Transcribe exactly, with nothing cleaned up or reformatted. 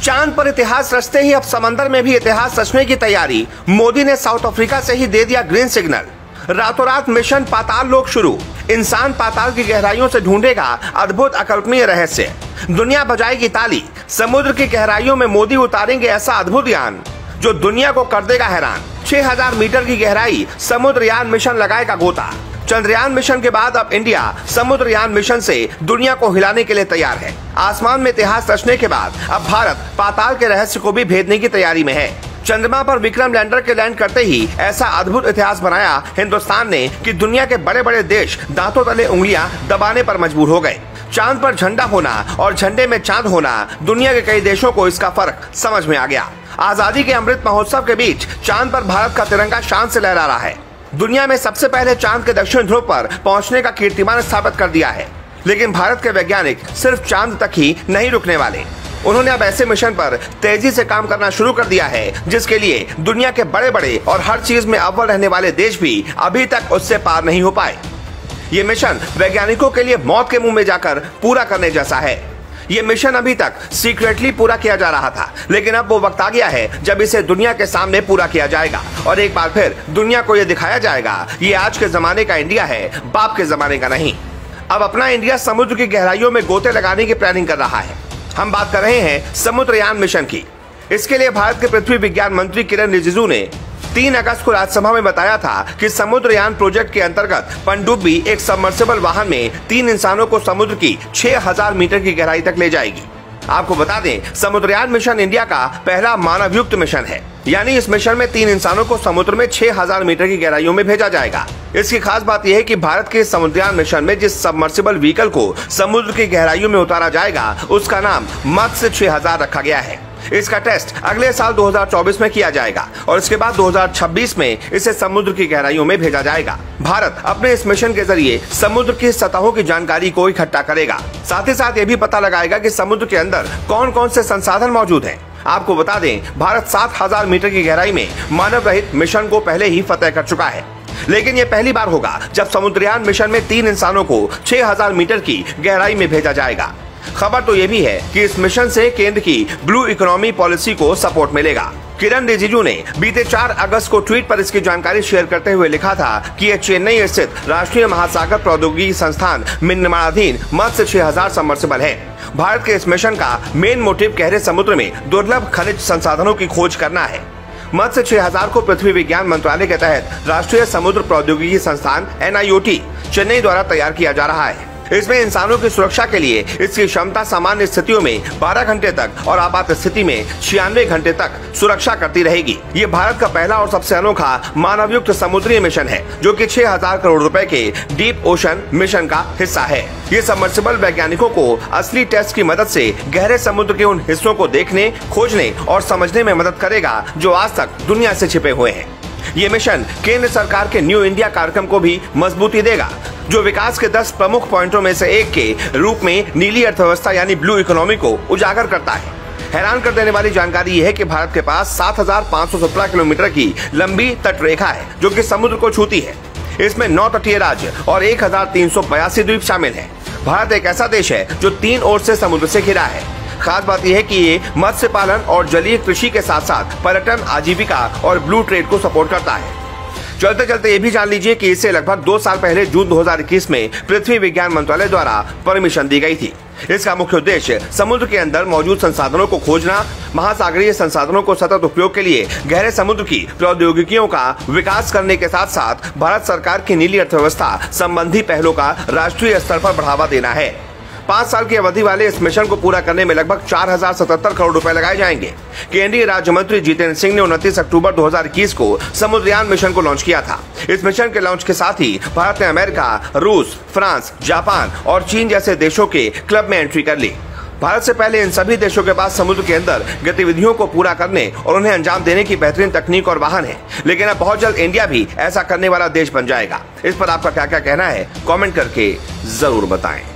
चांद पर इतिहास रचते ही अब समंदर में भी इतिहास रचने की तैयारी। मोदी ने साउथ अफ्रीका से ही दे दिया ग्रीन सिग्नल। रातों रात मिशन पाताल लोक शुरू। इंसान पाताल की गहराइयों से ढूंढेगा अद्भुत अकल्पनीय रहस्य। दुनिया बजाएगी ताली। समुद्र की गहराइयों में मोदी उतारेंगे ऐसा अद्भुत यान जो दुनिया को कर देगा हैरान। छह हजार मीटर की गहराई समुद्रयान मिशन लगाएगा गोता। चंद्रयान मिशन के बाद अब इंडिया समुद्रयान मिशन से दुनिया को हिलाने के लिए तैयार है। आसमान में इतिहास रचने के बाद अब भारत पाताल के रहस्य को भी भेदने की तैयारी में है। चंद्रमा पर विक्रम लैंडर के लैंड करते ही ऐसा अद्भुत इतिहास बनाया हिंदुस्तान ने कि दुनिया के बड़े बड़े देश दांतों तले उंगलियां दबाने पर मजबूर हो गए। चांद पर झंडा होना और झंडे में चांद होना, दुनिया के कई देशों को इसका फर्क समझ में आ गया। आजादी के अमृत महोत्सव के बीच चांद पर भारत का तिरंगा शान से लहरा रहा है। दुनिया में सबसे पहले चांद के दक्षिण ध्रुव पर पहुंचने का कीर्तिमान स्थापित कर दिया है। लेकिन भारत के वैज्ञानिक सिर्फ चांद तक ही नहीं रुकने वाले। उन्होंने अब ऐसे मिशन पर तेजी से काम करना शुरू कर दिया है जिसके लिए दुनिया के बड़े बड़े और हर चीज में अव्वल रहने वाले देश भी अभी तक उससे पार नहीं हो पाए। ये मिशन वैज्ञानिकों के लिए मौत के मुंह में जाकर पूरा करने जैसा है। ये मिशन अभी तक सीक्रेटली पूरा किया जा रहा था, लेकिन अब वो वक्त आ गया है जब इसे दुनिया के सामने पूरा किया जाएगा और एक बार फिर दुनिया को ये दिखाया जाएगा ये आज के जमाने का इंडिया है, बाप के जमाने का नहीं। अब अपना इंडिया समुद्र की गहराइयों में गोते लगाने की प्लानिंग कर रहा है। हम बात कर रहे हैं समुद्रयान मिशन की। इसके लिए भारत के पृथ्वी विज्ञान मंत्री किरण रिजिजू ने तीन अगस्त को राज्यसभा में बताया था कि समुद्रयान प्रोजेक्ट के अंतर्गत पनडुब्बी एक सबमर्सिबल वाहन में तीन इंसानों को समुद्र की छह हजार मीटर की गहराई तक ले जाएगी। आपको बता दें, समुद्रयान मिशन इंडिया का पहला मानवयुक्त मिशन है, यानी इस मिशन में तीन इंसानों को समुद्र में छह हजार मीटर की गहराइयों में भेजा जाएगा। इसकी खास बात यह है कि भारत के समुद्रयान मिशन में जिस सबमर्सिबल व्हीकल को समुद्र की गहराइयों में उतारा जाएगा उसका नाम मत्स्य छह हजार रखा गया है। इसका टेस्ट अगले साल दो हज़ार चौबीस में किया जाएगा और इसके बाद दो हज़ार छब्बीस में इसे समुद्र की गहराइयों में भेजा जाएगा। भारत अपने इस मिशन के जरिए समुद्र की सतहों की जानकारी को इकट्ठा करेगा। साथ ही साथ ये भी पता लगाएगा कि समुद्र के अंदर कौन कौन से संसाधन मौजूद हैं। आपको बता दें, भारत सात हजार मीटर की गहराई में मानव रहित मिशन को पहले ही फतेह कर चुका है, लेकिन ये पहली बार होगा जब समुद्रयान मिशन में तीन इंसानों को छह हजार मीटर की गहराई में भेजा जाएगा। खबर तो ये भी है कि इस मिशन से केंद्र की ब्लू इकोनॉमी पॉलिसी को सपोर्ट मिलेगा। किरण रिजिजू ने बीते चार अगस्त को ट्वीट पर इसकी जानकारी शेयर करते हुए लिखा था कि यह चेन्नई स्थित राष्ट्रीय महासागर प्रौद्योगिकी संस्थान में निर्माणाधीन मत्स्य छह हजार सबमर्सिबल है। भारत के इस मिशन का मेन मोटिव गहरे समुद्र में दुर्लभ खनिज संसाधनों की खोज करना है। मत्स्य छह हजार को पृथ्वी विज्ञान मंत्रालय के तहत राष्ट्रीय समुद्र प्रौद्योगिकी संस्थान N I O T Chennai द्वारा तैयार किया जा रहा है। इसमें इंसानों की सुरक्षा के लिए इसकी क्षमता सामान्य स्थितियों में बारह घंटे तक और आपात स्थिति में छियानवे घंटे तक सुरक्षा करती रहेगी। ये भारत का पहला और सबसे अनोखा मानवयुक्त समुद्री मिशन है जो कि छह हजार करोड़ रुपए के डीप ओशन मिशन का हिस्सा है। ये सबमर्सिबल वैज्ञानिकों को असली टेस्ट की मदद से गहरे समुद्र के उन हिस्सों को देखने, खोजने और समझने में मदद करेगा जो आज तक दुनिया से छिपे हुए हैं। ये मिशन केंद्र सरकार के न्यू इंडिया कार्यक्रम को भी मजबूती देगा, जो विकास के दस प्रमुख पॉइंटों में से एक के रूप में नीली अर्थव्यवस्था यानी ब्लू इकोनॉमी को उजागर करता है। हैरान कर देने वाली जानकारी यह है कि भारत के पास सात हजार पाँच सौ सत्रह किलोमीटर की लंबी तटरेखा है जो कि समुद्र को छूती है। इसमें नौ तटीय राज्य और एक हजार तीन सौ बयासी द्वीप शामिल है। भारत एक ऐसा देश है जो तीन ओर से समुद्र से घिरा है। खास बात यह है कि ये मत्स्य पालन और जलीय कृषि के साथ साथ पर्यटन, आजीविका और ब्लू ट्रेड को सपोर्ट करता है। चलते चलते ये भी जान लीजिए कि इसे लगभग दो साल पहले जून दो हज़ार इक्कीस में पृथ्वी विज्ञान मंत्रालय द्वारा परमिशन दी गई थी। इसका मुख्य उद्देश्य समुद्र के अंदर मौजूद संसाधनों को खोजना, महासागरीय संसाधनों को सतत उपयोग के लिए गहरे समुद्र की प्रौद्योगिकियों का विकास करने के साथ साथ भारत सरकार की नीली अर्थव्यवस्था संबंधी पहलों का राष्ट्रीय स्तर पर बढ़ावा देना है। पाँच साल की अवधि वाले इस मिशन को पूरा करने में लगभग चार हजार सतहत्तर करोड़ रुपए लगाए जाएंगे। केंद्रीय राज्य मंत्री जितेंद्र सिंह ने उनतीस अक्टूबर दो हज़ार इक्कीस को समुद्रयान मिशन को लॉन्च किया था। इस मिशन के लॉन्च के साथ ही भारत ने अमेरिका, रूस, फ्रांस, जापान और चीन जैसे देशों के क्लब में एंट्री कर ली। भारत से पहले इन सभी देशों के पास समुद्र के अंदर गतिविधियों को पूरा करने और उन्हें अंजाम देने की बेहतरीन तकनीक और वाहन है, लेकिन अब बहुत जल्द इंडिया भी ऐसा करने वाला देश बन जाएगा। इस पर आपका क्या क्या कहना है, कमेंट करके जरूर बताएं।